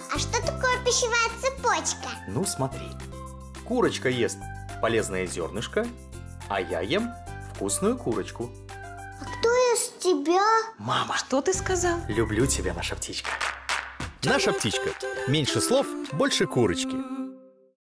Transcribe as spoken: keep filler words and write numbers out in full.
А что такое пищевая цепочка? Ну смотри, курочка ест полезное зернышко, а я ем вкусную курочку. А кто ест тебя? Мама. Что ты сказал? Люблю тебя, наша птичка. Наша птичка. Меньше слов, больше курочки.